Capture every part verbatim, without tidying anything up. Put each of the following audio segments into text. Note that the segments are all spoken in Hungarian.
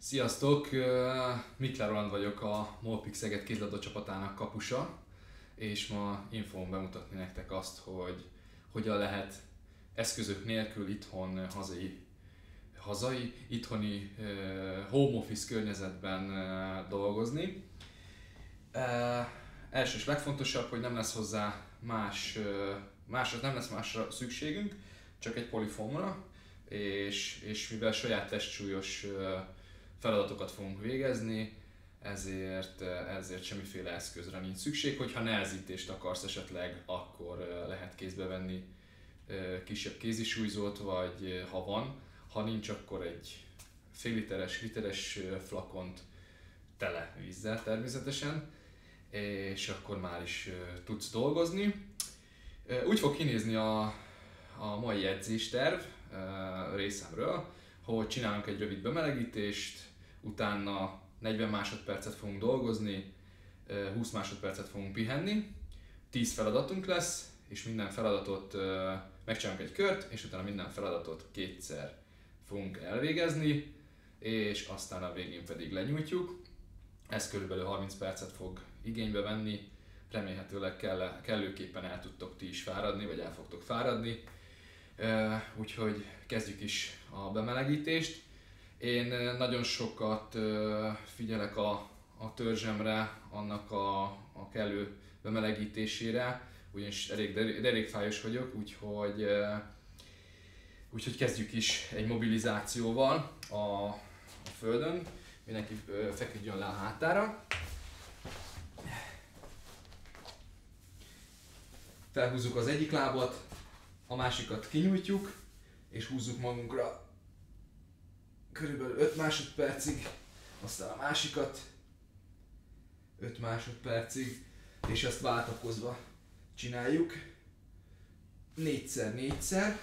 Sziasztok! Mikler Roland vagyok, a Molpix Szeged kézilabda csapatának kapusa, és ma én fogom bemutatni nektek azt, hogy hogyan lehet eszközök nélkül itthon hazai, hazai itthoni home office környezetben dolgozni. Első és legfontosabb, hogy nem lesz hozzá más, másra, nem lesz másra szükségünk, csak egy polifomra, és, és mivel saját testsúlyos feladatokat fogunk végezni, ezért, ezért semmiféle eszközre nincs szükség. Hogyha nehezítést akarsz esetleg, akkor lehet kézbe venni kisebb kézisúlyzót, vagy ha van. Ha nincs, akkor egy fél literes, literes flakont tele vízzel természetesen, és akkor már is tudsz dolgozni. Úgy fog kinézni a, a mai edzésterv részemről, hogy csinálunk egy rövid bemelegítést, utána negyven másodpercet fogunk dolgozni, húsz másodpercet fogunk pihenni, tíz feladatunk lesz, és minden feladatot megcsinálunk egy kört, és utána minden feladatot kétszer fogunk elvégezni, és aztán a végén pedig lenyújtjuk. Ez körülbelül harminc percet fog igénybe venni, remélhetőleg kell, kellőképpen el tudtok ti is fáradni, vagy el fogtok fáradni. Úgyhogy kezdjük is a bemelegítést. Én nagyon sokat figyelek a, a törzsemre, annak a, a kellő bemelegítésére, ugyanis elég derékfájos vagyok, úgyhogy, úgyhogy kezdjük is egy mobilizációval a, a földön. Mindenki feküdjön le a hátára. Felhúzzuk az egyik lábat, a másikat kinyújtjuk, és húzzuk magunkra körülbelül öt másodpercig, aztán a másikat öt másodpercig, és ezt váltakozva csináljuk négyszer négyszer.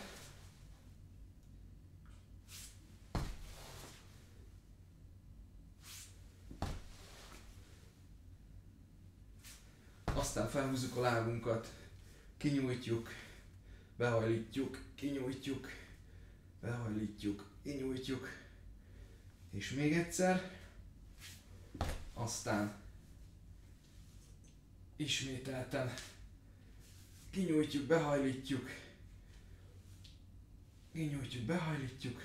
Aztán felhúzzuk a lábunkat, kinyújtjuk, behajlítjuk, kinyújtjuk, behajlítjuk, kinyújtjuk, és még egyszer, aztán ismételten kinyújtjuk, behajlítjuk, kinyújtjuk, behajlítjuk,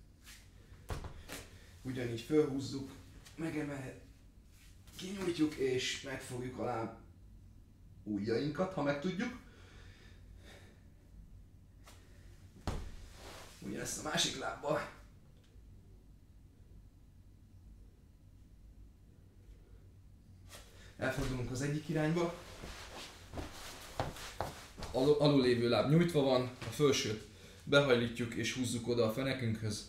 ugyanígy fölhúzzuk, megemelhetjük, kinyújtjuk és megfogjuk a láb ujjainkat, ha meg tudjuk. Ugyanezt a másik lábbal. Elfordulunk az egyik irányba. Al alul lévő láb nyújtva van, a felsőt behajlítjuk és húzzuk oda a fenekünkhöz.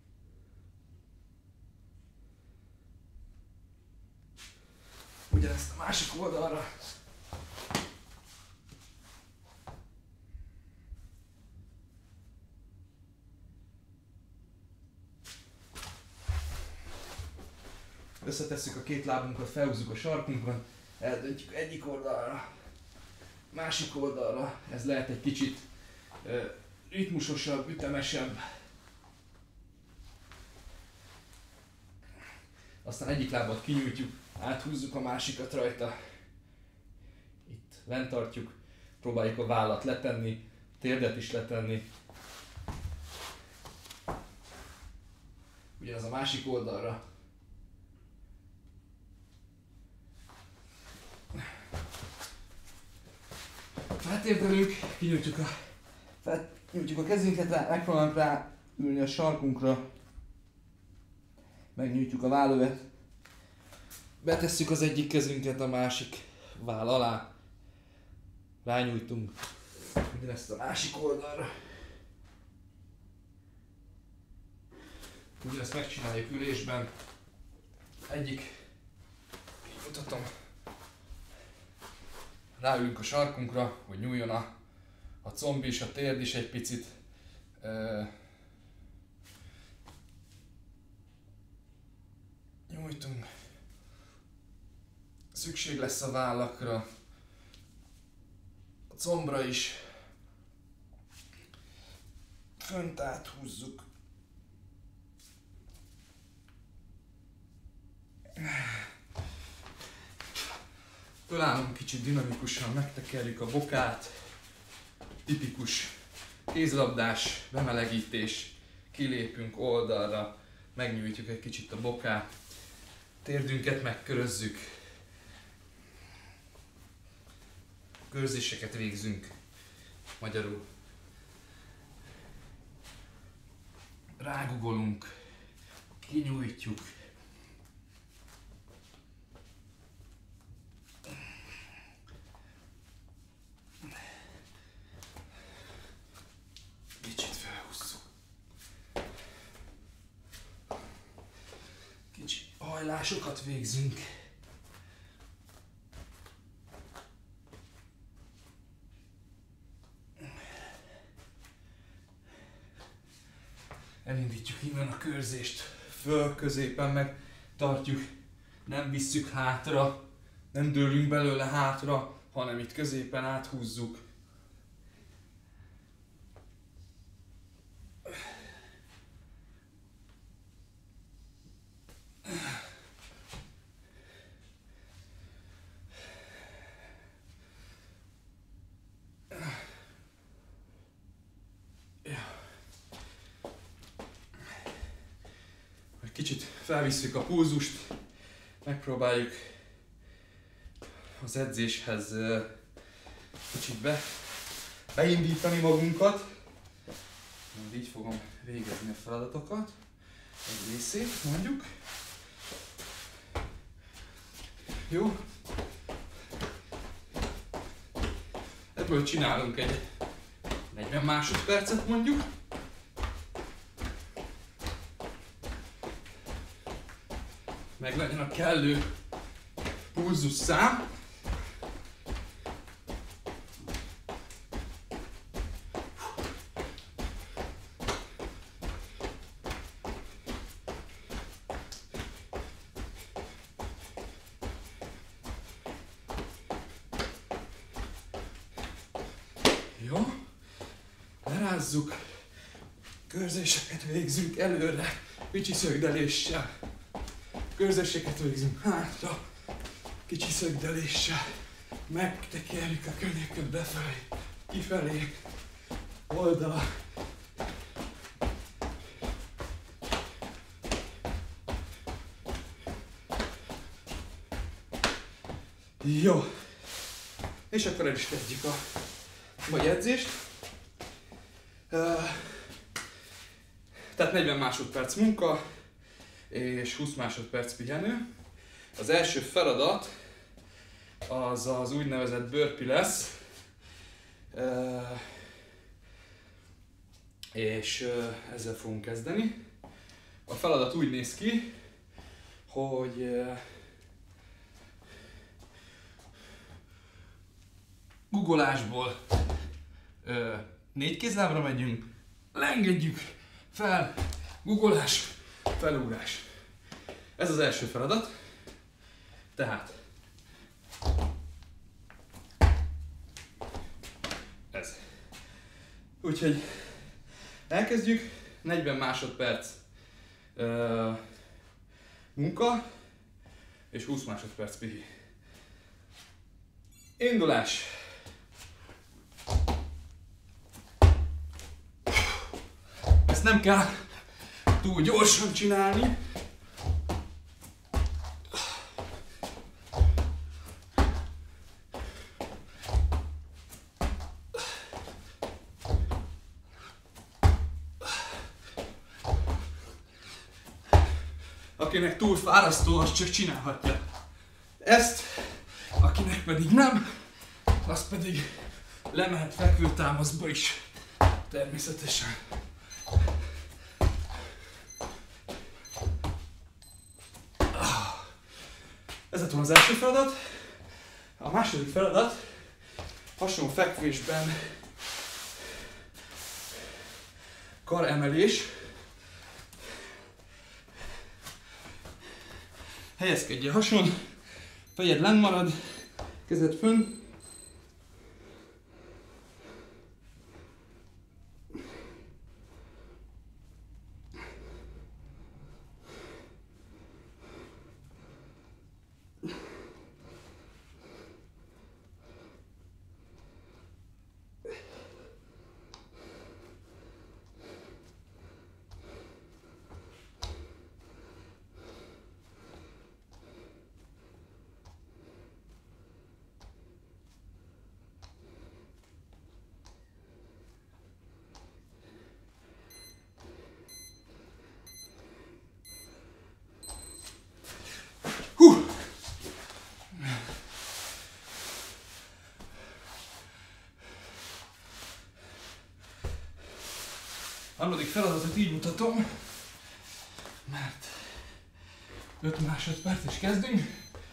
Ugyanezt a másik oldalra. Összetesszük a két lábunkat, felhúzzuk a sarkunkon, eldöntjük egyik oldalra, másik oldalra. Ez lehet egy kicsit uh, ritmusosabb, ütemesebb. Aztán egyik lábat kinyújtjuk, áthúzzuk a másikat rajta. Itt lent tartjuk, próbáljuk a vállat letenni, térdet is letenni. Ugyanaz a másik oldalra. Feltérdelünk, kinyújtjuk a, felnyújtjuk a kezünket, rá, megpróbálunk rá ülni a sarkunkra, megnyújtjuk a vállövet, betesszük az egyik kezünket a másik váll alá, rányújtunk ugyanezt a másik oldalra. Ugyanezt megcsináljuk ülésben, egyik, így mutatom, ráülünk a sarkunkra, hogy nyúljon a, a comb is, a térd is egy picit. E, nyújtunk. Szükség lesz a vállakra, a combra is. Fönt áthúzzuk. Fölállunk kicsit dinamikusan, megtekerjük a bokát. Tipikus kézlabdás, bemelegítés. Kilépünk oldalra, megnyújtjuk egy kicsit a bokát. Térdünket megkörözzük. Körzéseket végzünk. Magyarul. Rágugolunk. Kinyújtjuk. Kicsit felhúzzuk. Kicsi hajlásokat végzünk. Elindítjuk innen a körzést, föl középen meg tartjuk, nem visszük hátra, nem dőlünk belőle hátra, hanem itt középen áthúzzuk. Kicsit felvisszük a pulzust, megpróbáljuk az edzéshez kicsit be, beindítani magunkat. Majd így fogom végezni a feladatokat, egy részét mondjuk. Jó? Ebből csinálunk egy negyven másodpercet mondjuk. Meg legyen a kellő pulzus szám. Jó, lerázzuk, körzéseket végzünk előre, kicsi szögdeléssel. Körzéseket végzünk hátra, kicsi szögdeléssel, megtekerjük a könnyeket befelé, kifelé, oldal. Jó, és akkor el is kezdjük a mai edzést. Tehát negyven másodperc munka, és húsz másodperc pihenő. Az első feladat az az úgynevezett burpee lesz, és ezzel fogunk kezdeni. A feladat úgy néz ki, hogy guggolásból négy kézlábra megyünk, leengedjük fel, guggolás, felugrás. Ez az első feladat. Tehát ez. Úgyhogy elkezdjük. negyven másodperc uh, munka és húsz másodperc pihi. Indulás. Ezt nem kell túl gyorsan csinálni. Akinek túl fárasztó, az csak csinálhatja ezt, akinek pedig nem, az pedig lemehet fekvőtámaszba is, természetesen. Ez lett volna az első feladat. A második feladat hasonló fekvésben karemelés. Helyezkedj a hason, fejed lenn marad, kezed fönn. harmadik feladatot így mutatom, mert öt másodperc és kezdünk.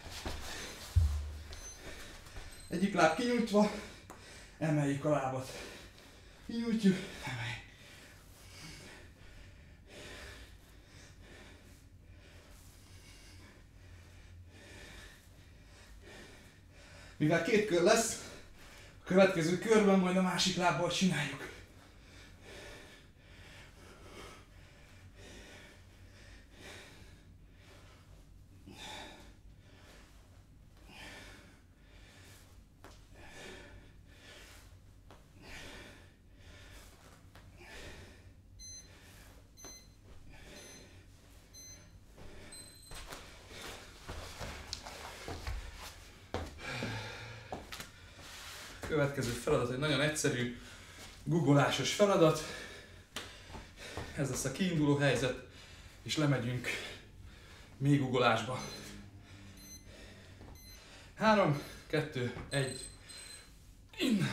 Egyik láb kinyújtva, emeljük a lábat. Kinyújtjuk, emeljük. Mivel két kör lesz, a következő körben majd a másik lábbal csináljuk. Következő feladat egy nagyon egyszerű, guggolásos feladat. Ez lesz a kiinduló helyzet, és lemegyünk mély guggolásba. Három, kettő, egy. In.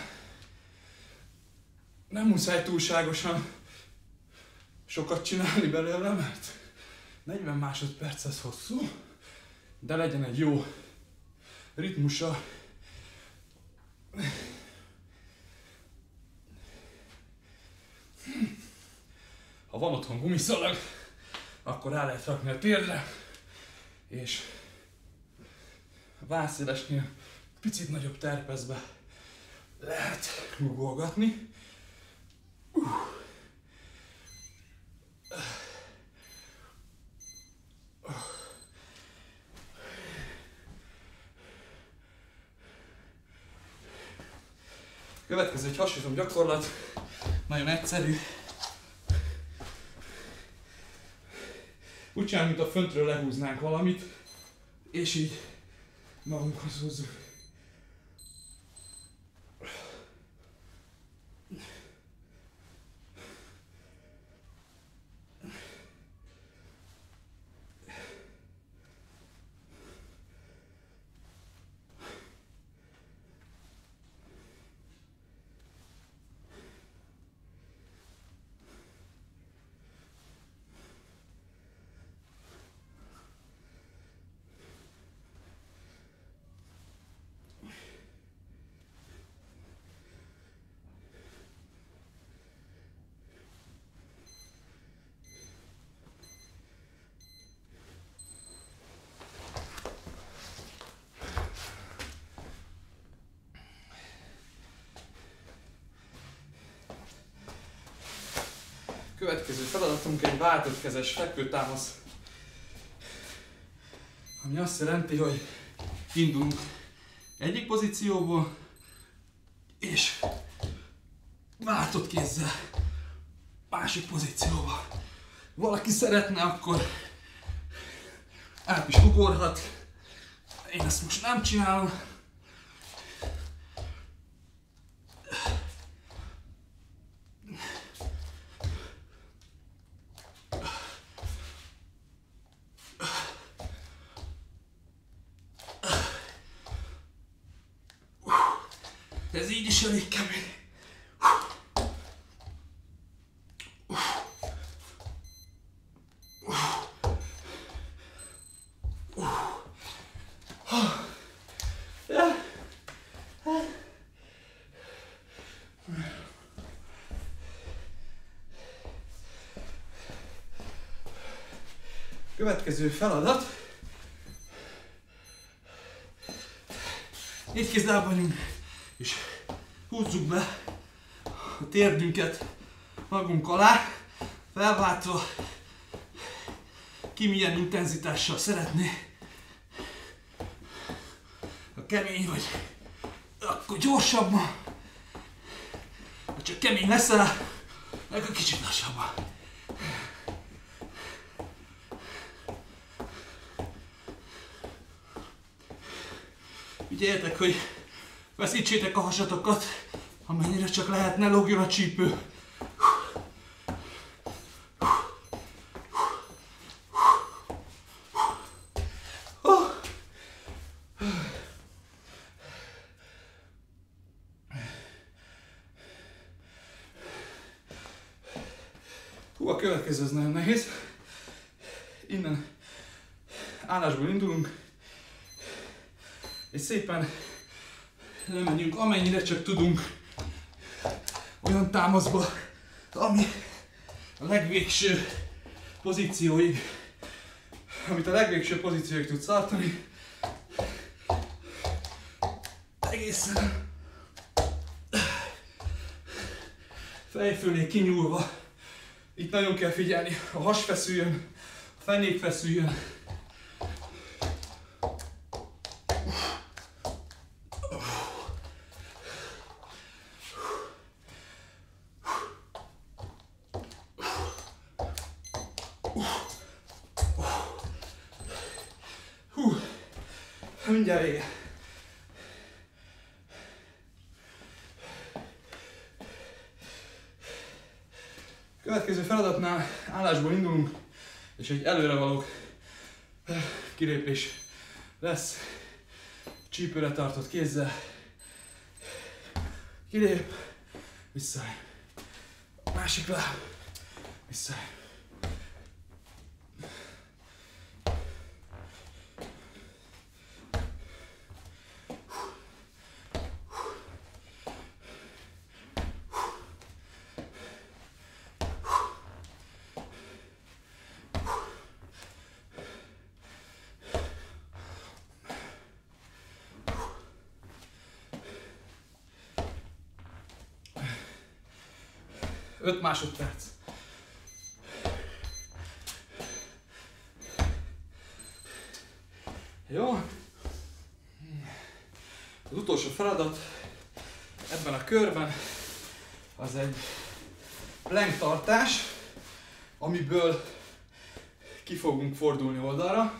Nem muszáj túlságosan sokat csinálni belőle, mert negyven másodperc ez hosszú, de legyen egy jó ritmusa. Ha van otthon gumiszalag, akkor rá lehet rakni a térdre, és a vászélesnél picit nagyobb terpezbe lehet guggolgatni. Uh. Következő egy hasizom gyakorlat, nagyon egyszerű. Úgy csinálunk, mint a föntről lehúznánk valamit, és így magunkhoz húzzuk. Következő feladatunk egy váltott kezes fekvőtámasz, ami azt jelenti, hogy indulunk egyik pozícióból, és váltott kézzel másik pozícióba. Valaki szeretne, akkor át is ugorhat. Én ezt most nem csinálom. Ez így is elég kemény. Következő feladat. Négy kézláb vagyunk, és húzzuk be a térdünket magunk alá, felváltva, ki milyen intenzitással szeretné. Ha kemény vagy, akkor gyorsabban, ha csak kemény leszel, akkor kicsit lassabban. Figyeljetek, hogy veszítsétek a hasatokat, amennyire csak lehet, ne lógjon a csípő. Hú, a következő az nagyon nehéz. Innen állásból indulunk, és szépen lemegyünk amennyire csak tudunk olyan támaszba, ami a legvégső pozícióig, amit a legvégső pozícióig tudsz tartani. Egészen fej fölé kinyúlva. Itt nagyon kell figyelni, a has feszüljön, a fenék feszüljön. Hú, mindjárt vége. Következő feladatnál állásból indulunk, és egy előrevaló kilépés lesz. Csípőre tartott kézzel. Kilép, visszaáll. Másik láb, visszaáll. öt másodperc. Jó. Az utolsó feladat ebben a körben az egy plank tartás, amiből ki fogunk fordulni oldalra.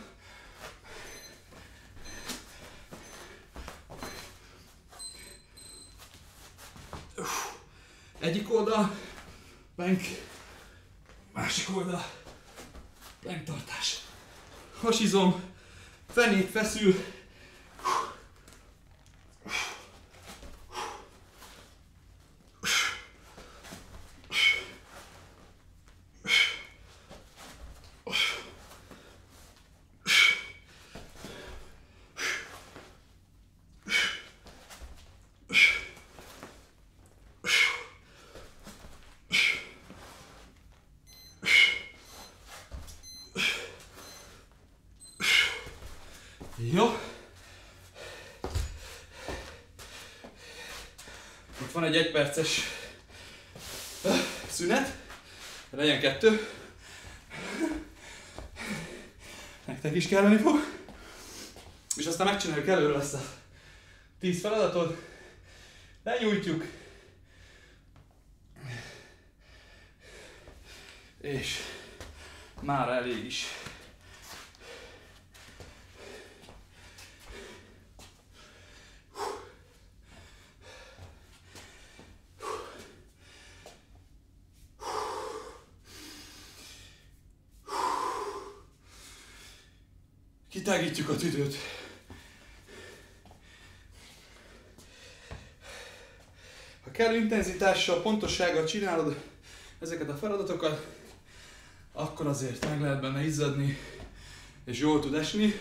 Egyik oldal, plank, másik oldal, plank tartás. Hasizom, fenék feszül. Jó. Itt van egy egyperces szünet. Legyen kettő. Nektek is kelleni fog. És aztán megcsináljuk, előre lesz a tíz feladatod. Lenyújtjuk. És már elég is. Kitágítjuk a tüdőt. Ha kellő intenzitással, pontossággal csinálod ezeket a feladatokat, akkor azért meg lehet benne izzadni, és jól tud esni.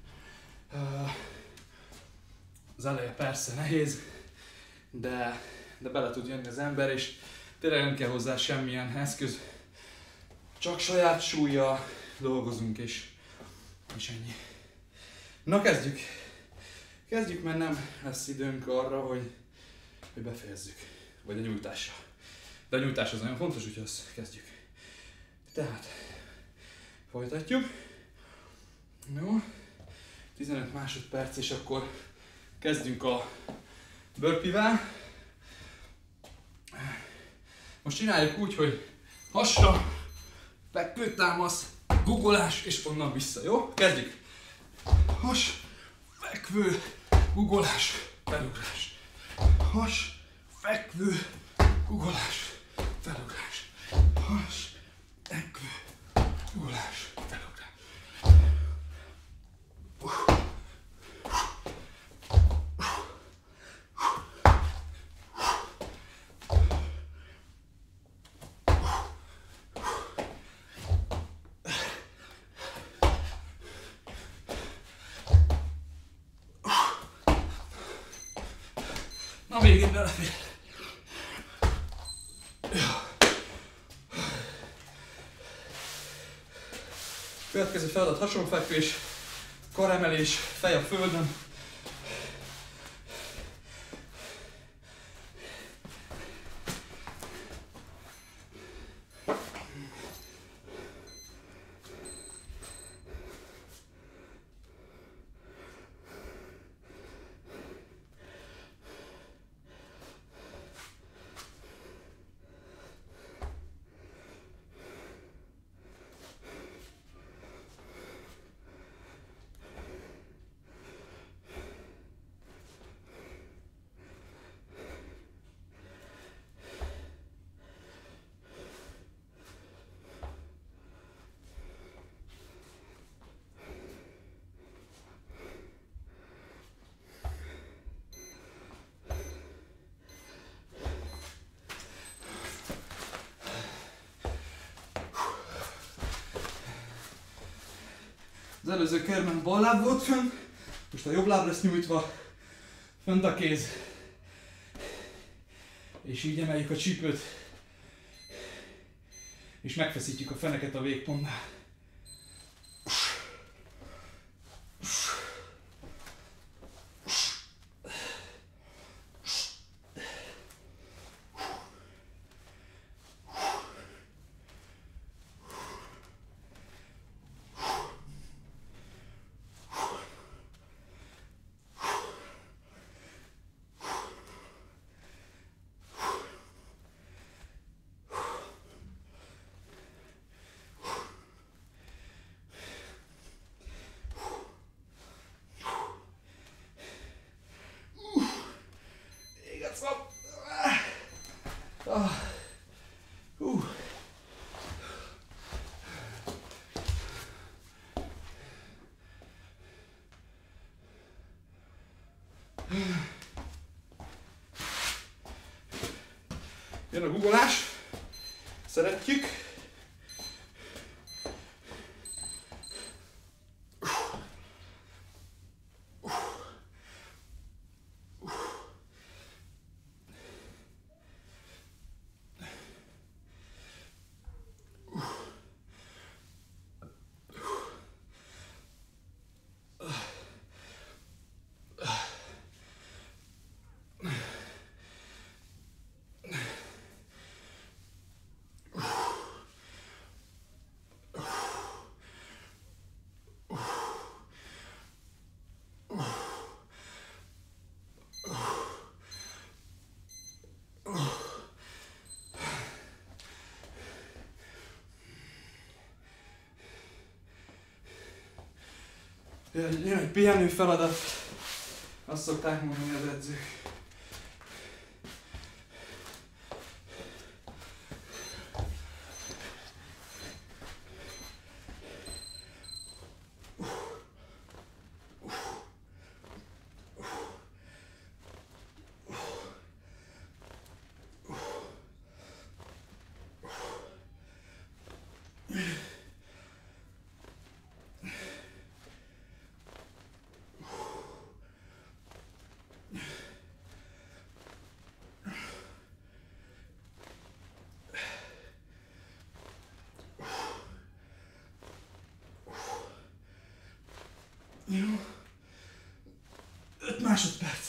Az eleje persze nehéz, de, de bele tud jönni az ember, és tényleg nem kell hozzá semmilyen eszköz. Csak saját súllyal dolgozunk, és, és ennyi. Na kezdjük! Kezdjük, mert nem lesz időnk arra, hogy, hogy befejezzük. Vagy a nyújtással. De a nyújtás az nagyon fontos, úgyhogy azt kezdjük. Tehát, folytatjuk. Jó. tizenöt másodperc, és akkor kezdjünk a burpee-vel. Most csináljuk úgy, hogy hasra, fekvőtámasz, guggolás, és onnan vissza, jó? Kezdjük! Has, fekvő, guggolás, felugrás. Has, fekvő, guggolás, felugrás. Has, fekvő, guggolás, felugrás. végén belefér. Következő feladat hasonlófekvés, karemelés, fej a földön. Az előző körben bal láb volt fönn, most a jobb láb lesz nyújtva, fönt a kéz, és így emeljük a csípőt, és megfeszítjük a feneket a végpontnál. Ah. Uh. Jön a guggolás, szeretjük. Jön egy pihenő feladat, azt szokták mondani az edzők. Jó. öt másodperc.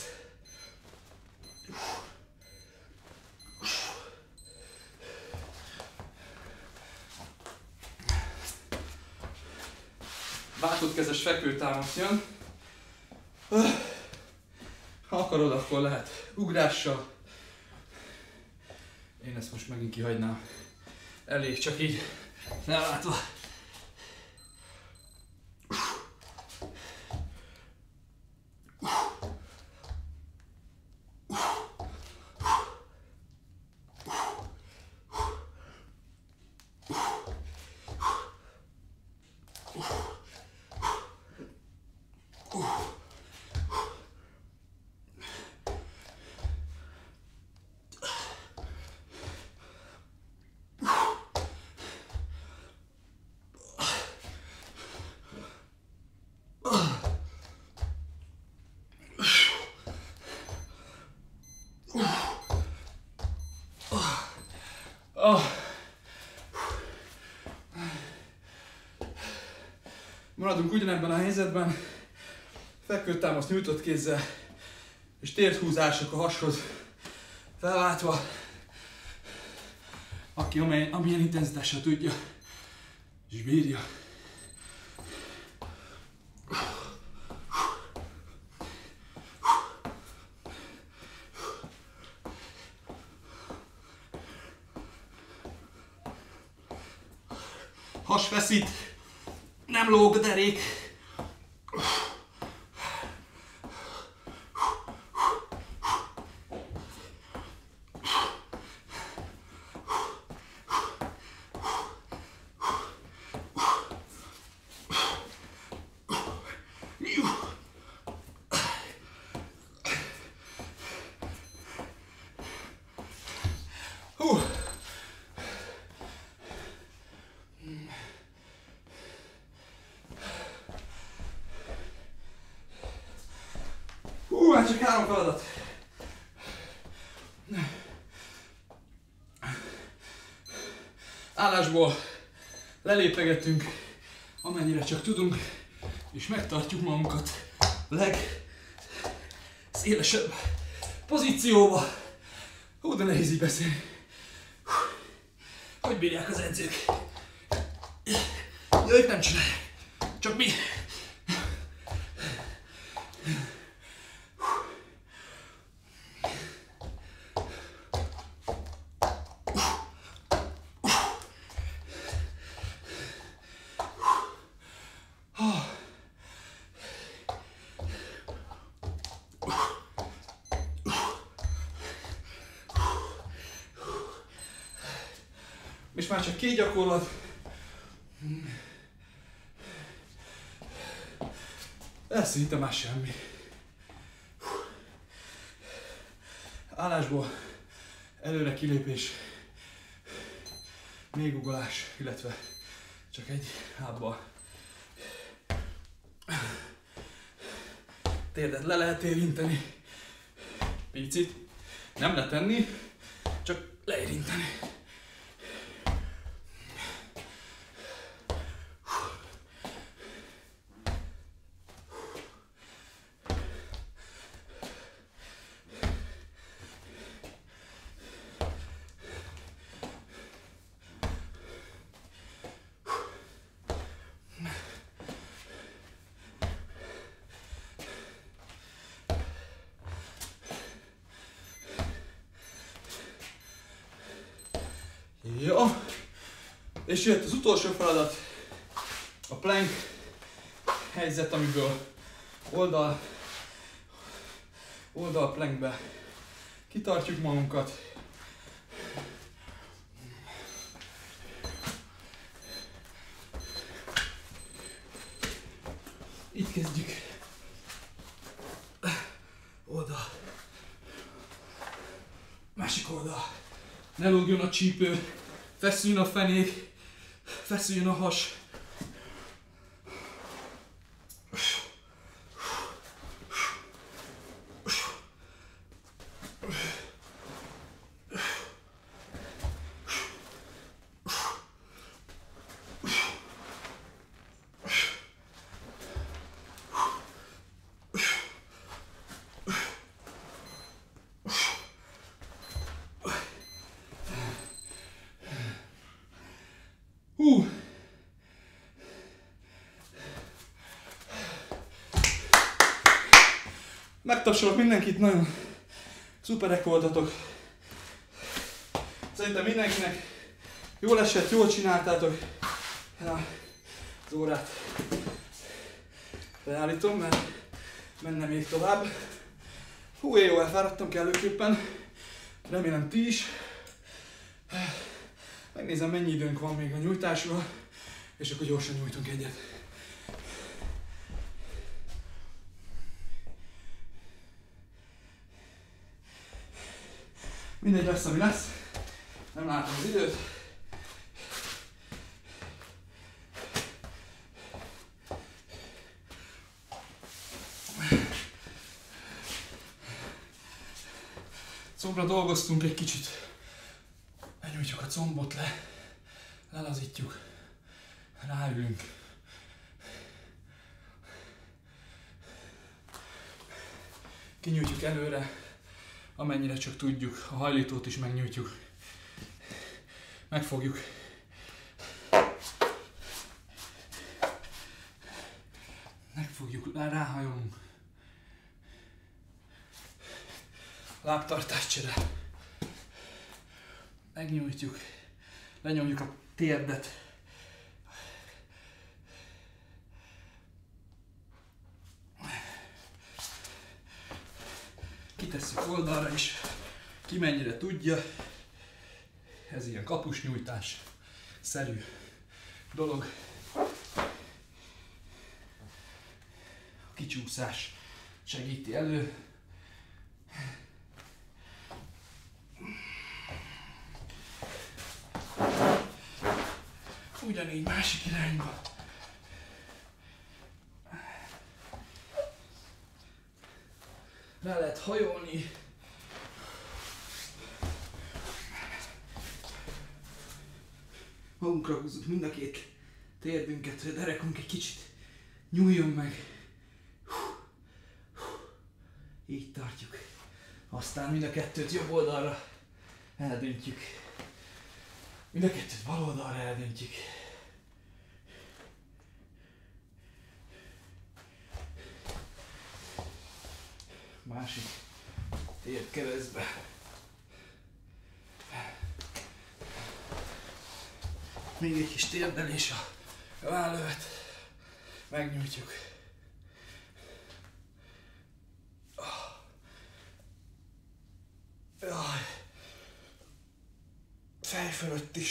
Váltótkezes fekvőtámasz jön. Ha akarod, akkor lehet ugrással. Én ezt most megint kihagynám. Elég csak így lelátva. Oh. Maradunk ugyanebben a helyzetben, fekvőtámaszt nyújtott kézzel, és térthúzások a hashoz felváltva, aki amely, amilyen intenzitással tudja, és bírja. Has feszít, nem lóg a derék. Hú, hát csak három feladat. Állásból lelépegetünk, amennyire csak tudunk, és megtartjuk magunkat legszélesebb pozícióba. Hú, de nehéz így beszélni. Hogy bírják az edzők? Ja, ők nem csinálják, csak mi. És már csak két gyakorlat. Ez szinte már semmi. Állásból előre kilépés, még ugolás, illetve csak egy lábbal. Térdet le lehet érinteni. Picit. Nem letenni, csak leérinteni. Jó, és jött az utolsó feladat, a plank helyzet, amiből oldal, oldal plankbe kitartjuk magunkat. Itt kezdjük. Oldal. Másik oldal. Ne lógjon a csípő, feszüljön a fenék, feszüljön a has. Hú! Megtapsolok mindenkit, nagyon szuperek voltatok. Szerintem mindenkinek jól esett, jól csináltátok. Ja, az órát leállítom, mert menne még tovább. Hú, én jól elfáradtam kellőképpen. Remélem ti is. Megnézem, mennyi időnk van még a nyújtásra, és akkor gyorsan nyújtunk egyet. Mindegy lesz, ami lesz. Nem látom az időt. Szombra dolgoztunk egy kicsit. Elnyújtjuk Nyújtjuk a combot le, lelazítjuk, ráülünk. Kinyújtjuk előre, amennyire csak tudjuk, a hajlítót is megnyújtjuk. Megfogjuk. Megfogjuk, ráhajolunk. Lábtartáscsere. Megnyújtjuk. Lenyomjuk a térdet. Kitesszük oldalra is, ki mennyire tudja. Ez ilyen kapusnyújtás szerű dolog. A kicsúszás segíti elő. Ugyanígy másik irányba. Le lehet hajolni. Magunkra húzzuk mind a két térdünket, hogy a derekunk egy kicsit nyúljon meg. Így tartjuk. Aztán mind a kettőt jobb oldalra eldöntjük. Mind a kettőt bal oldalra eldöntjük. Másik térd keresztbe. Még egy kis térdelés a vállövet. Megnyújtjuk. Jaj. Fej fölött is.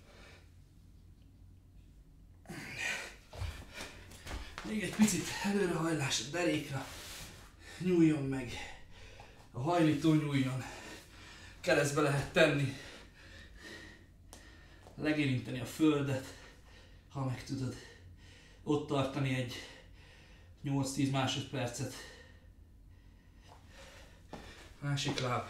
Még egy picit előrehajlás a derékra. Nyúljon meg. A hajlító nyúljon. Keresztbe lehet tenni. Legérinteni a földet, ha meg tudod. Ott tartani egy nyolc-tíz másodpercet. Másik láb.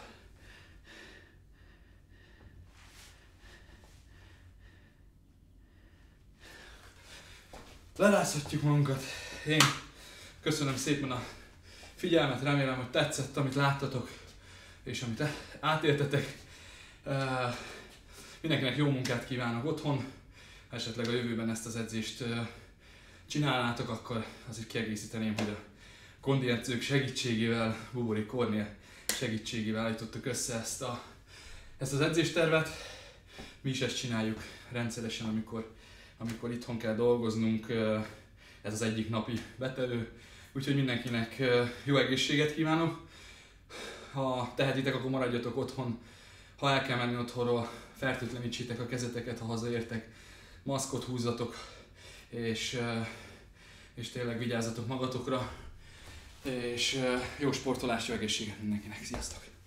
Lerázhatjuk magunkat. Én köszönöm szépen a figyelmet, remélem, hogy tetszett, amit láttatok, és amit átéltetek. Uh, mindenkinek jó munkát kívánok otthon. Ha esetleg a jövőben ezt az edzést uh, csinálnátok, akkor azért kiegészíteném, hogy a kondi edzők segítségével, Bubori Kornél segítségével állítottuk össze ezt, a, ezt az edzéstervet. Mi is ezt csináljuk rendszeresen, amikor, amikor itthon kell dolgoznunk. Uh, ez az egyik napi betelő. Úgyhogy mindenkinek jó egészséget kívánok. Ha tehetitek, akkor maradjatok otthon. Ha el kell menni otthonról, fertőtlenítsétek a kezeteket, ha hazaértek. Maszkot húzzatok, és, és tényleg vigyázzatok magatokra. És jó sportolást, jó egészséget mindenkinek. Sziasztok!